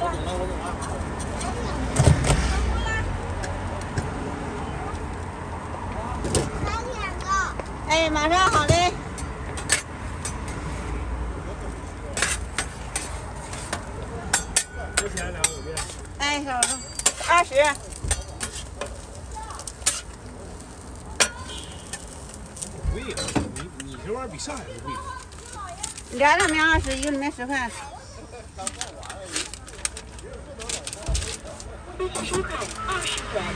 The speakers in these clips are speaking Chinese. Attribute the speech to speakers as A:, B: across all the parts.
A: 哎，马上好嘞。
B: 多少钱2个五遍？
A: 哎，小叔，20。
B: 贵呀！你这玩意儿比上海都贵。
A: 俩里面20，一个里面10块。
C: 收款20元。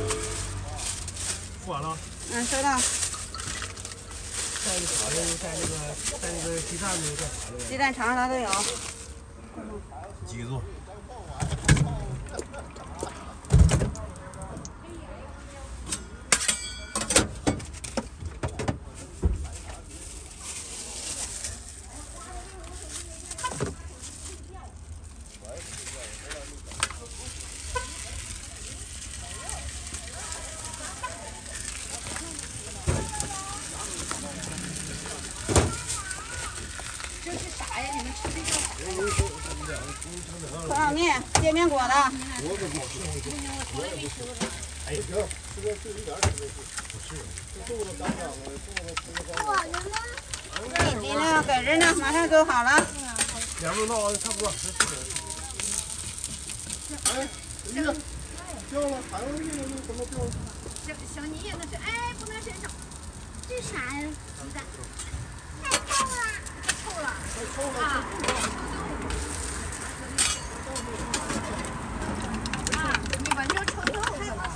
B: 付完了。
A: 嗯，收到。
B: 带那啥的，带那个鸡蛋的，带啥的？
A: 鸡蛋、肠啥都有。
B: 几个做？
C: 这是啥呀？你们吃这个？
A: 葱烧面，煎饼果子。
B: 哎，行，吃个就一点吃不是，这肚子刚长的，
A: 我的呢？你呢？搁这呢，马上就好了。
B: 2分到差不多。哎，这个掉了，孩子那个怎么掉了？
C: 小泥也那是，哎，不能身上。这啥呀？鸡蛋。太臭了。臭了。
B: 太臭了。
C: 啊！你闻着臭豆腐了。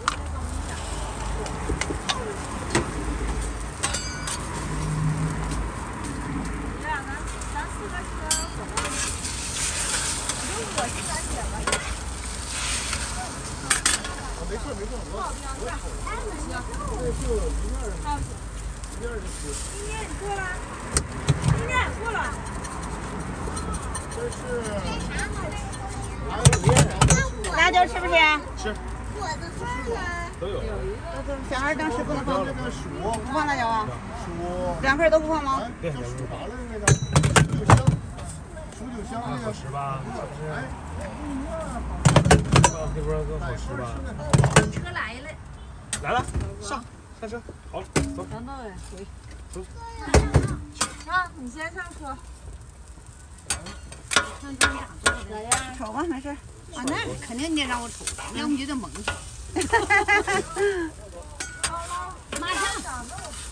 C: 咱4个吃火锅。我是咱姐了。
B: 没事，这是一面的，一面的吃。
C: 今天你过了，今天也过了。
B: 这是还有面，
A: 辣椒吃不吃？
B: 吃。
C: 我的饭呢？
B: 都有。
A: 小孩当时不能放，
B: 这个薯
A: 不放辣椒啊？
B: 薯
A: 2份都不放吗？
B: 对，叫薯啥来着那个？薯酒香，薯酒香那个好吃吧？是不是？这波更好吃吧？
C: 车来了。
B: 来了，上车，好，走。
D: 杨导哎，回。
B: 走。
D: 啊，你先上车。
C: 看他俩做的。
D: 咋样？
A: 瞅吧，没事。
C: 啊，那肯定得让我瞅，要不就得蒙上。马上。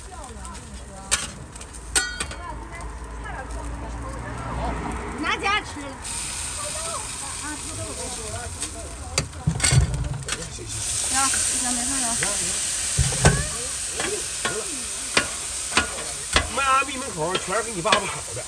C: 拿家吃了。啊，土豆。
A: 行，行，没事了。
B: 迈阿密门口全是给你爸爸烤的。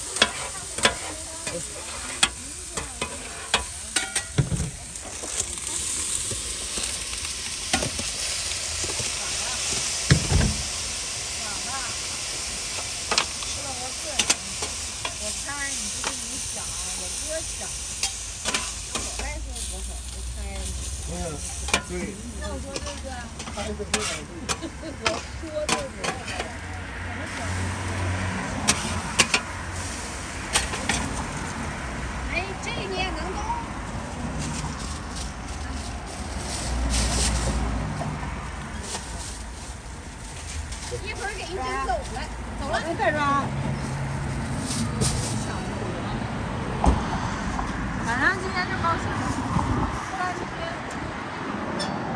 B: 对。
C: 那我说这个，我说这个，哎，这你也能动？一会儿给人真走了，走了。
A: 再装。
D: 反正今天就高兴。出来这边。